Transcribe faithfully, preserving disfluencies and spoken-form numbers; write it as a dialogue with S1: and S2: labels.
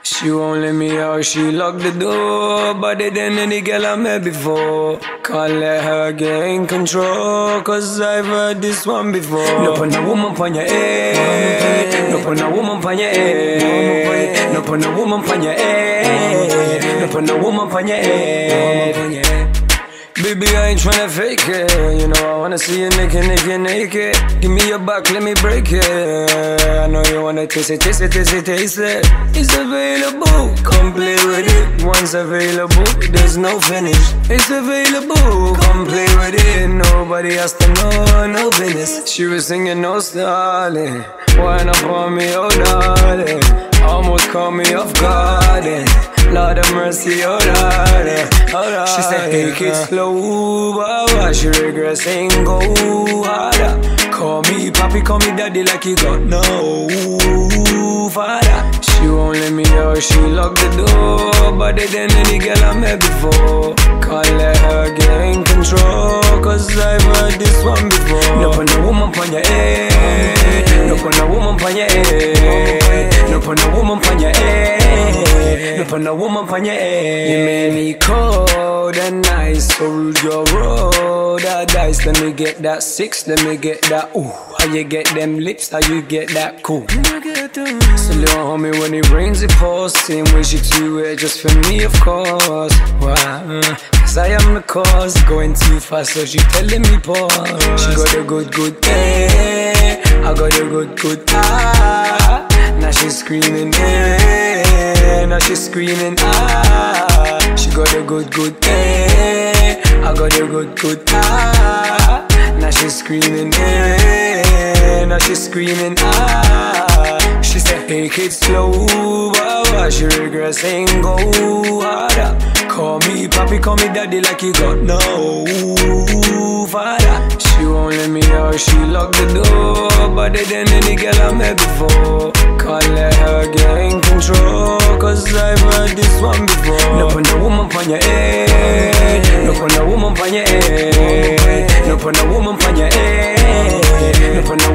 S1: She won't let me out, she locked the door. Better than any girl I met before. Can't let her get in control, cause I've heard this one before. No put no woman pon your head. No put no woman pon your head. No put no woman pon your head. No put no woman pon your head. Baby, I ain't tryna fake it. You know I wanna see you naked, naked, naked. Give me your back, let me break it. I know you wanna taste it, taste it, taste it, taste it. It's available, come play with it. Once available, there's no finish. It's available, come play with it. Nobody has to know, no business. She was singing no stalling. Wind up on me, oh darling. Almost caught me off guard. Lord of mercy, oh darling, oh darling. She said take it slow, but she regrets saying go harder. Call me papi, call me daddy like you got no father. She won't let me out, she locked the door. Better than any girl I met before. Can't let her get in control, cause I've heard this one before. No put no woman pon your head. No put no woman pon your head. No put no woman pon your head. No put no woman pon your head. You made me cold and nice, so rude your road that dice. Let me get that six, let me get that ooh. How you get them lips, how you get that cool. So little homie, when it rains it pours. Same way she do it, just for me of course. Wow, cause I am the cause. Going too fast, so she telling me pause. She got a good, good eh. I got a good, good ah. Now she's screaming eh. Now she's screaming ah. She got a good, good eh. I got a good, good ah. Now she's screaming eh. Now she's screaming ah. She said take it slow, but she regrets saying go harder. Call me papi, call me daddy like you got no father. She won't let me out, she locked the door. Better than any girl I met before. Can't let her get in control, cause I've heard this one before. No put no woman pon your head. No put no woman pon your head. No put no woman pon your head. No put no